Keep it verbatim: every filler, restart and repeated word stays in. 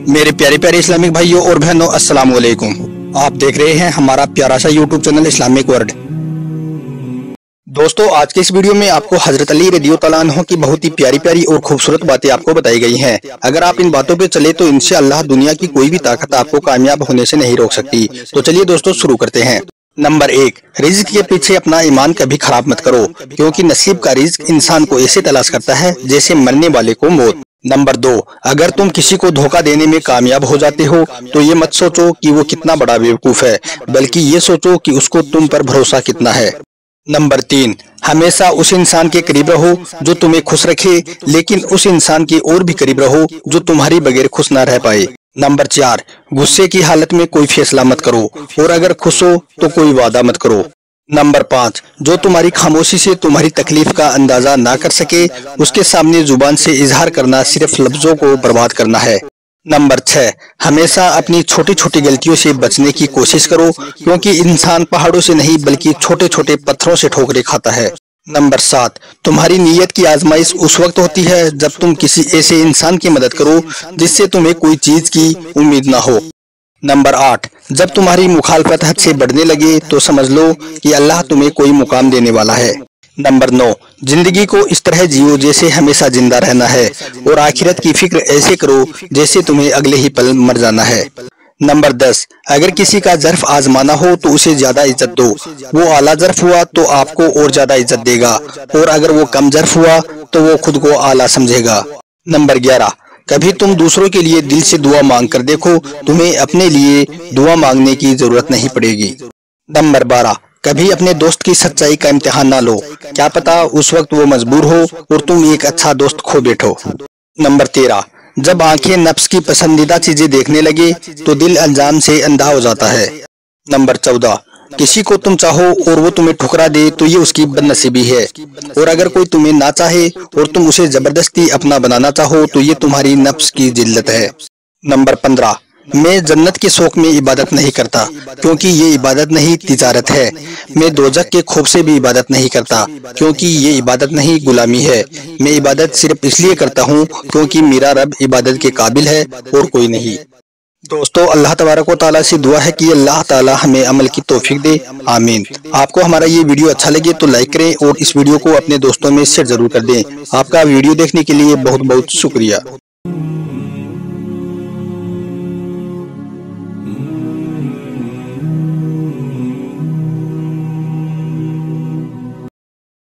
मेरे प्यारे प्यारे इस्लामिक भाइयों और बहनों, अस्सलाम वालेकुम। आप देख रहे हैं हमारा प्यारा सा यूट्यूब चैनल इस्लामिक वर्ल्ड। दोस्तों, आज के इस वीडियो में आपको हजरत अली रज़ियल्लाहु तआला अन्हु की बहुत ही प्यारी प्यारी और खूबसूरत बातें आपको बताई गई हैं। अगर आप इन बातों पे चले तो इंशाअल्लाह दुनिया की कोई भी ताकत आपको कामयाब होने से नहीं रोक सकती। तो चलिए दोस्तों, शुरू करते हैं। नंबर एक, रिज्क के पीछे अपना ईमान कभी खराब मत करो, क्योंकि नसीब का रिज्क इंसान को ऐसे तलाश करता है जैसे मरने वाले को मौत। नंबर दो, अगर तुम किसी को धोखा देने में कामयाब हो जाते हो तो ये मत सोचो कि वो कितना बड़ा बेवकूफ है, बल्कि ये सोचो कि उसको तुम पर भरोसा कितना है। नंबर तीन, हमेशा उस इंसान के करीब रहो जो तुम्हें खुश रखे, लेकिन उस इंसान के और भी करीब रहो जो तुम्हारी बगैर खुश ना रह पाए। नंबर चार, गुस्से की हालत में कोई फैसला मत करो, और अगर खुश हो तो कोई वादा मत करो। नंबर पाँच, जो तुम्हारी खामोशी से तुम्हारी तकलीफ का अंदाजा ना कर सके, उसके सामने जुबान से इजहार करना सिर्फ लफ्जों को बर्बाद करना है। नंबर छह, हमेशा अपनी छोटी छोटी गलतियों से बचने की कोशिश करो, क्योंकि इंसान पहाड़ों से नहीं बल्कि छोटे छोटे पत्थरों से ठोकरें खाता है। नंबर सात, तुम्हारी नीयत की आजमाइश उस वक्त होती है जब तुम किसी ऐसे इंसान की मदद करो जिससे तुम्हें कोई चीज की उम्मीद ना हो। नंबर आठ, जब तुम्हारी मुखालफत हद से बढ़ने लगे तो समझ लो कि अल्लाह तुम्हें कोई मुकाम देने वाला है। नंबर नौ, जिंदगी को इस तरह जियो जैसे हमेशा जिंदा रहना है, और आखिरत की फिक्र ऐसे करो जैसे तुम्हें अगले ही पल मर जाना है। नंबर दस, अगर किसी का ज़र्फ आजमाना हो तो उसे ज्यादा इज्जत दो, वो आला ज़र्फ हुआ तो आपको और ज्यादा इज्जत देगा, और अगर वो कम ज़र्फ हुआ तो वो खुद को आला समझेगा। नंबर ग्यारह, कभी तुम दूसरों के लिए दिल से दुआ मांग कर देखो, तुम्हें अपने लिए दुआ मांगने की जरूरत नहीं पड़ेगी। नंबर बारह, कभी अपने दोस्त की सच्चाई का इम्तिहान ना लो, क्या पता उस वक्त वो मजबूर हो और तुम एक अच्छा दोस्त खो बैठो। नंबर तेरह, जब आंखें नफ्स की पसंदीदा चीजें देखने लगे तो दिल अनजान से अंधा हो जाता है। नंबर चौदह, किसी को तुम चाहो और वो तुम्हें ठुकरा दे तो ये उसकी बदनसीबी है, और अगर कोई तुम्हें ना चाहे और तुम उसे जबरदस्ती अपना बनाना चाहो तो ये तुम्हारी नफ्स की जिल्लत है। नंबर पंद्रह, मैं जन्नत के शौक में इबादत नहीं करता, क्योंकि ये इबादत नहीं तिजारत है। मैं दोजख के खौफ से भी इबादत नहीं करता, क्योंकि ये इबादत नहीं गुलामी है। मैं इबादत सिर्फ इसलिए करता हूँ क्योंकि मेरा रब इबादत के काबिल है और कोई नहीं। दोस्तों, अल्लाह तबारक व तआला से दुआ है कि अल्लाह ताला हमें अमल की तौफीक दे, आमीन। आपको हमारा ये वीडियो अच्छा लगे तो लाइक करें और इस वीडियो को अपने दोस्तों में शेयर जरूर कर दें। आपका वीडियो देखने के लिए बहुत बहुत शुक्रिया।